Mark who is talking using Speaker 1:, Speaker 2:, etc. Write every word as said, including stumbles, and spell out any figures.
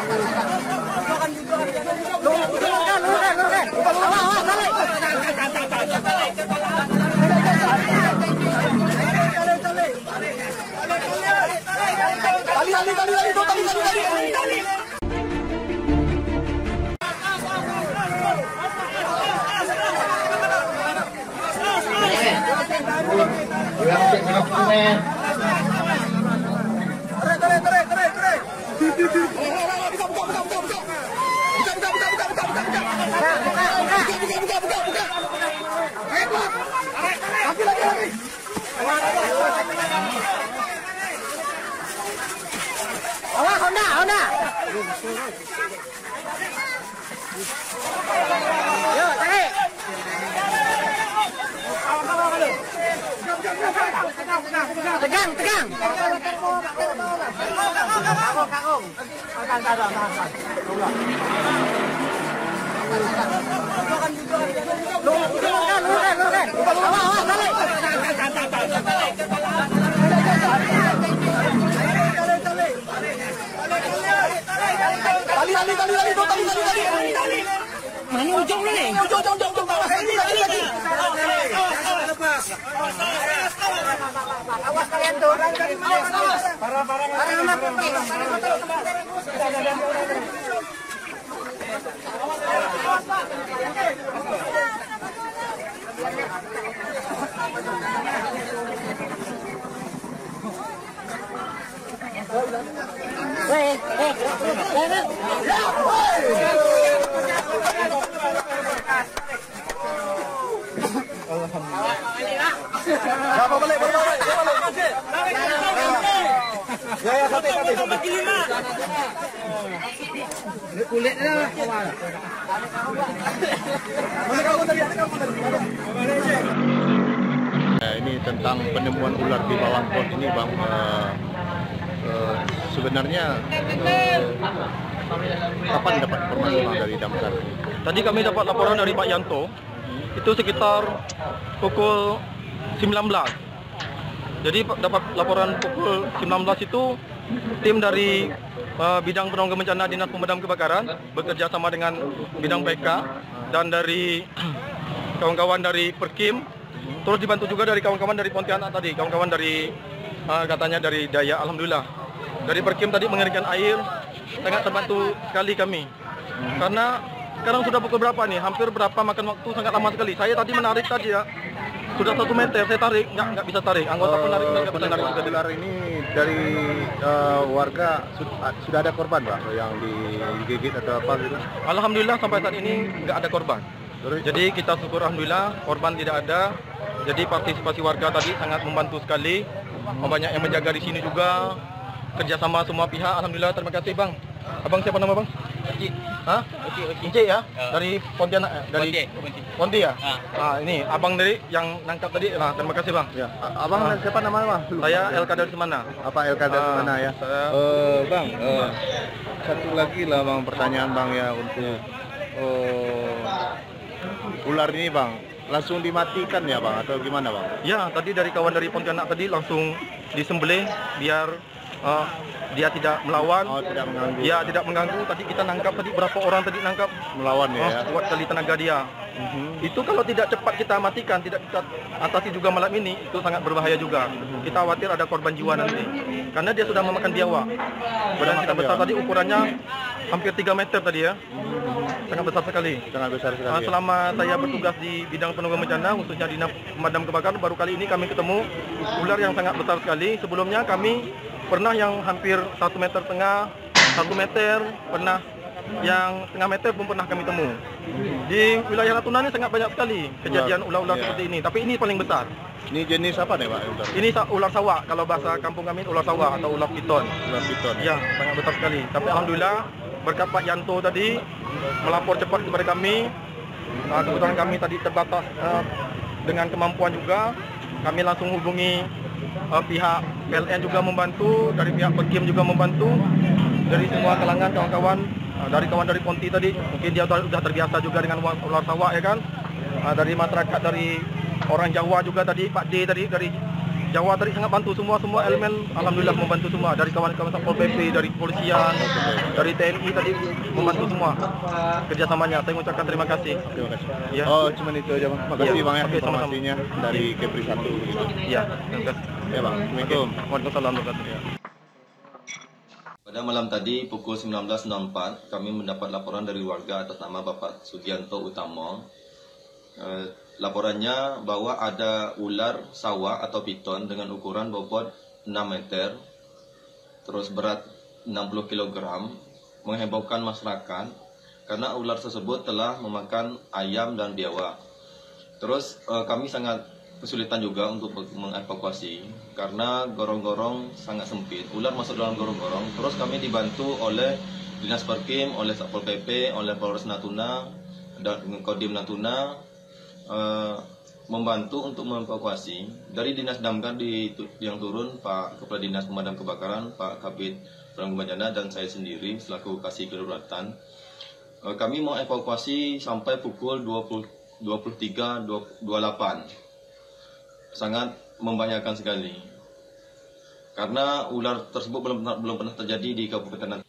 Speaker 1: Awas, Honda, Honda. Yo, tarik. Tegang, tegang. Luruskan, luruskan, luruskan. Awas, awas, tarik. Tali, tali, tali, tali, tali, tali, tali. Mana ujung ni? Ujung, ujung, ujung, ujung. Tali, tali, tali. Awas kalian tu. Awas. Barang-barang. Weh, eh, eh, Bawa balik, bawa balik, bawa balik. Ya, ya, sampai, sampai, sampai. Ini kulitnya lah, kawan. Mana kamu tadi? Ada kamu tadi?
Speaker 2: Ini tentang penemuan ular di bawah pos ini, Bang. Uh, uh, sebenarnya uh, kapan dapat informasi Bang dari Damkar?
Speaker 3: Tadi kami dapat laporan dari Pak Yanto. Itu sekitar pukul sembilan belas. Jadi dapat laporan pukul sembilan belas itu tim dari uh, bidang penanggulangan bencana Dinas Pemadam Kebakaran bekerja sama dengan bidang P K dan dari kawan-kawan dari Perkim, terus dibantu juga dari kawan-kawan dari Pontianak tadi, kawan-kawan dari uh, katanya dari Daya. Alhamdulillah dari Perkim tadi mengirimkan air, sangat terbantu sekali kami karena sekarang sudah pukul berapa nih? Hampir berapa makan waktu sangat lama sekali. Saya tadi menarik tadi ya, sudah satu meter saya tarik, nggak nggak bisa tarik. Anggota penarik nggak bisa tarik.
Speaker 2: Ular ini dari uh, warga sudah ada korban Pak yang digigit atau apa gitu?
Speaker 3: Alhamdulillah sampai saat ini nggak ada korban. Jadi kita syukur alhamdulillah korban tidak ada. Jadi partisipasi warga tadi sangat membantu sekali. Banyak yang menjaga di sini juga. Kerjasama semua pihak. Alhamdulillah, terima kasih Bang. Abang siapa nama Bang?
Speaker 4: Oci.
Speaker 3: Hah?
Speaker 4: Oci, Oci.
Speaker 3: Oci ya?
Speaker 4: Uh,
Speaker 3: dari Pontianak dari
Speaker 4: Ponti.
Speaker 3: Ponti ya?
Speaker 4: Uh.
Speaker 3: Ah, ini abang dari yang nangkap tadi. Nah, terima kasih Bang.
Speaker 2: Ya. Abang uh. siapa namanya Bang?
Speaker 3: Saya Elka dari Semana.
Speaker 2: Apa Elka dari Semana uh, ya?
Speaker 3: Saya...
Speaker 2: Uh, bang, uh, satu lagi lah Bang pertanyaan Bang ya untuk uh, ular ini Bang. Langsung dimatikan ya Bang atau gimana Bang?
Speaker 3: Ya, tadi dari kawan dari Pontianak tadi langsung disembelih biar uh, dia tidak melawan.
Speaker 2: Oh, tidak mengganggu.
Speaker 3: Ya, tidak mengganggu. Tadi kita nangkap tadi berapa orang tadi nangkap
Speaker 2: melawan ya.
Speaker 3: Oh, kuat kali tenaga dia. Uh-huh. Itu kalau tidak cepat kita matikan, tidak kita atasi juga malam ini, itu sangat berbahaya juga. Uh-huh. Kita khawatir ada korban jiwa nanti. Karena dia sudah memakan biawak. Badan kita besar tadi ukurannya hampir tiga meter tadi ya. Sangat besar sekali.
Speaker 2: Sangat besar sekali. Uh,
Speaker 3: selama ya. saya bertugas di bidang penanggulangan bencana, khususnya Dinas Pemadam Kebakaran, baru kali ini kami ketemu ular yang sangat besar sekali. Sebelumnya kami pernah yang hampir satu meter tengah, satu meter, pernah yang setengah meter pun pernah kami temu. Di wilayah Natuna ini sangat banyak sekali kejadian ular-ular ya. Seperti ini. Tapi ini paling besar.
Speaker 2: Ini jenis apa nih Pak? Ular?
Speaker 3: Ini ular sawah. Kalau bahasa kampung kami ular sawah atau ular piton.
Speaker 2: Ular piton.
Speaker 3: Ya, sangat besar sekali. Tapi alhamdulillah berkat Pak Yanto tadi melapor cepat kepada kami. Uh, kebetulan kami tadi terbatas uh, dengan kemampuan juga. Kami langsung hubungi uh, pihak P L N juga membantu, dari pihak Perkim juga membantu, dari semua kalangan kawan-kawan, uh, dari kawan dari Ponti tadi, mungkin dia sudah terbiasa juga dengan ular sawah ya kan, uh, dari masyarakat, dari orang Jawa juga tadi, Pak D tadi dari Jawa tadi sangat bantu semua semua elemen, alhamdulillah membantu semua, dari kawan-kawan Satpol P P, dari kepolisian, dari T N I tadi membantu semua kerjasamanya. Saya mengucapkan terima kasih.
Speaker 2: Terima kasih.
Speaker 3: Ya.
Speaker 2: Oh, cuman itu aja bang. Makasih
Speaker 3: Ya.
Speaker 2: bang ya
Speaker 3: Oke, sama-sama.
Speaker 2: informasinya dari Kepri satu. Gitu.
Speaker 3: Ya, terima kasih.
Speaker 2: Ya bang. Assalamualaikum.
Speaker 3: Waalaikumsalam warahmatullahi wabarakatuh.
Speaker 4: Pada malam tadi pukul sembilan belas empat kami mendapat laporan dari warga atas nama Bapak Sugianto Utama. Eh, laporannya bahwa ada ular sawah atau piton dengan ukuran bobot enam meter, terus berat enam puluh kilogram, menghebohkan masyarakat karena ular tersebut telah memakan ayam dan biawak. Terus eh, kami sangat kesulitan juga untuk mengevakuasi karena gorong-gorong sangat sempit. Ular masuk dalam gorong-gorong. Terus kami dibantu oleh Dinas Perkim, oleh Satpol P P, oleh Polres Natuna dan Kodim Natuna uh, membantu untuk mengevakuasi. Dari Dinas Damkar di, yang turun Pak Kepala Dinas Pemadam Kebakaran, Pak Kabid Pramugajana dan saya sendiri selaku Kasih Kedaruratan. Uh, kami mau evakuasi sampai pukul dua puluh, dua puluh tiga dua puluh delapan. Sangat membahayakan sekali karena ular tersebut belum belum pernah terjadi di Kabupaten